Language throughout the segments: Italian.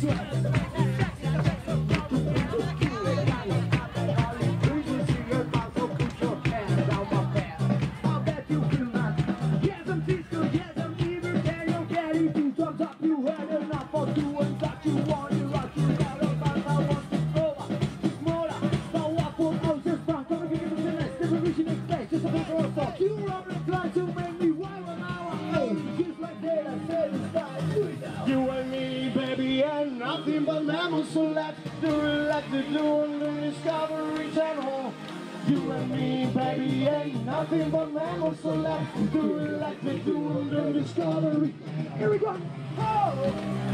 You and me, baby, and nothing but mammals, so let's do on the Discovery Channel. You and me, baby, ain't nothing but mammals, so let's do on the Discovery. Here we go! Oh!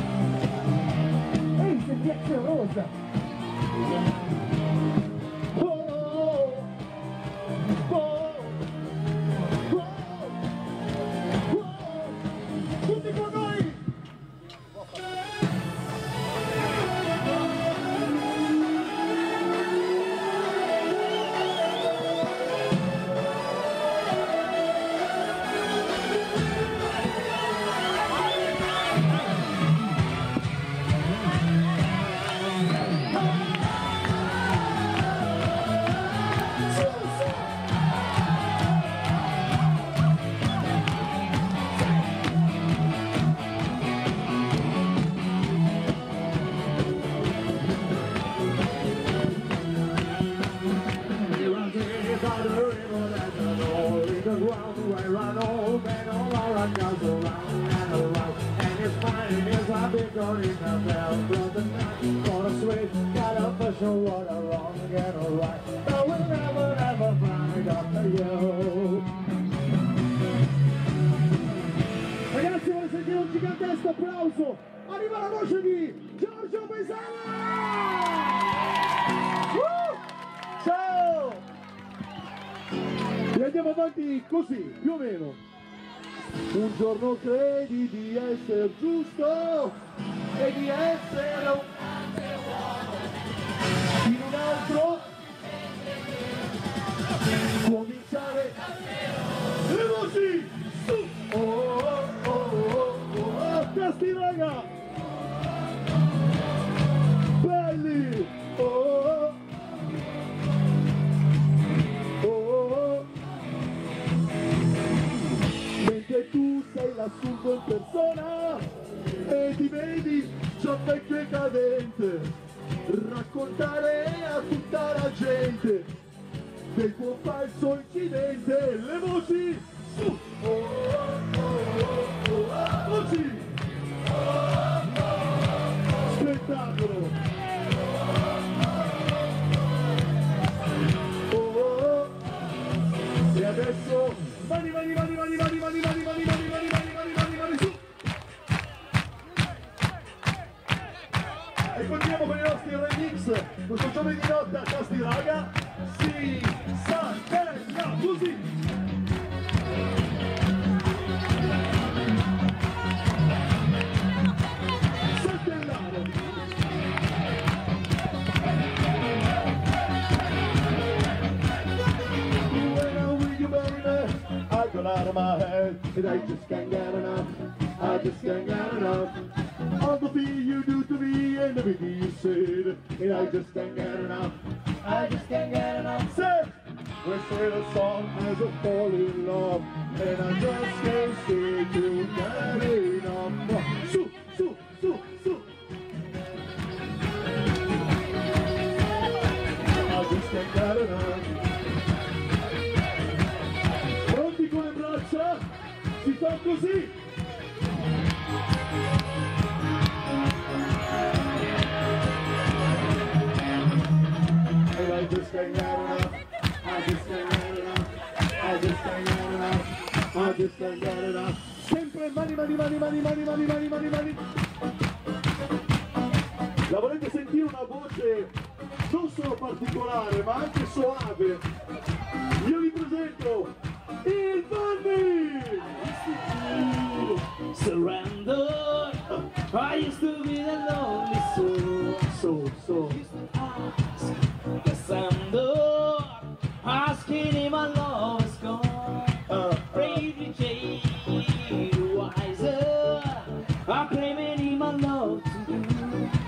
Ehi, sentiate rosa! Tutti con noi! Ragazzi, voglio sentire un gigantesco applauso! Arriva la voce di Giorgio Pesana! Ciao! E andiamo avanti così, più o meno. Un giorno credi di essere giusto e di essere un in un altro cominciare le voci su. Oh oh oh oh oh, testi raga belli, oh oh oh oh, mentre tu sei l'assunto in persona e ti vedi già vecchio e cadente raccontare a tutta la gente del tuo falso incidente. Le voci su, oh, oh, oh, oh, oh. Voci, spettacolo, oh, oh. E adesso mani mani mani mani mani mani mani mani mani mani mani mani mani su. E continuiamo con i nostri remix, questo giorno di notte a Casti Raga, si sa così! Saltellare! When I'm with you, baby, I got out of my head, and I just can't get enough, I just can't get enough. All the things you do to me and everything you said, and I just can't get enough. I just can't get enough. Say, we say the song as a fall in love, and I just can't say to get enough. Su, su, su, su. I just can't get enough. Pronti con le braccia? Si fa così. I just can't get enough, I just can't get enough, I just can't get enough, I just can't get enough. Sempre mani, mani, mani, mani, mani, mani, mani, mani, mani. La volete sentire una voce non solo particolare ma anche soave? Io vi presento il Vanni! Surrender, I used to be the lonely soul. Cassandra, asking if my love is gone. Bravely jaded, wiser, I'm claiming my love to you.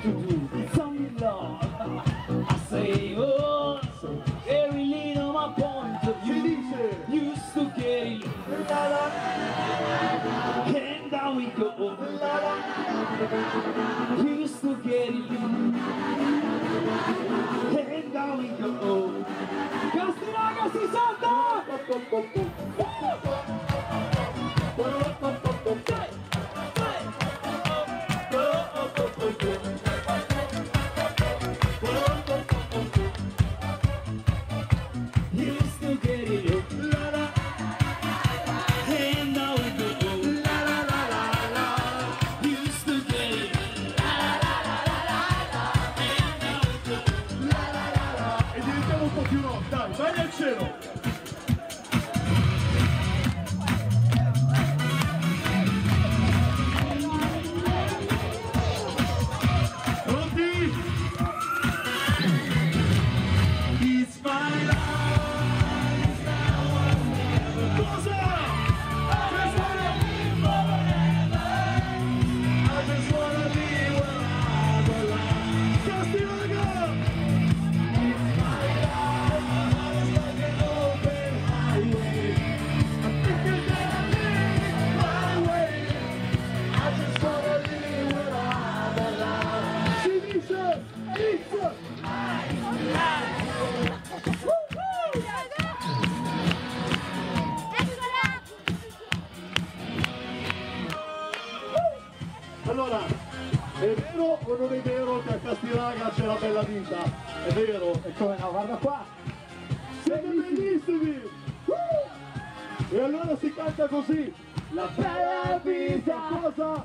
vero o non è vero che a Castiraga c'è la bella vita? È vero. E come no, guarda qua. Siete bellissimi! E allora si canta così. La bella vita. Cosa?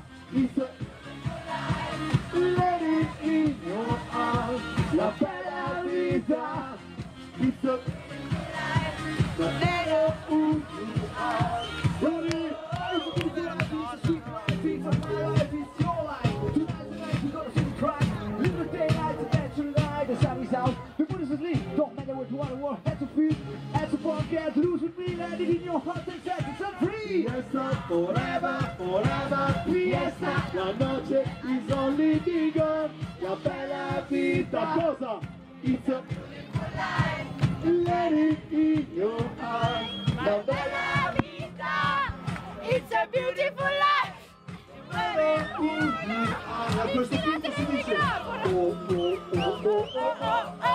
Let it in your eyes. La bella vita. It's a... Let it in your eyes. The Buddhist is lead, don't matter what you want to work, that's a free, that's a podcast, lose with me, let it in your heart and set it free. Fiesta, forever, forever, fiesta. La noche is only begun. La bella vita. Cosa? It's a... Let it in your eyes. La bella vita, it's a beautiful life. vita. A questo punto si dice... Oh, oh, oh, oh, oh, oh.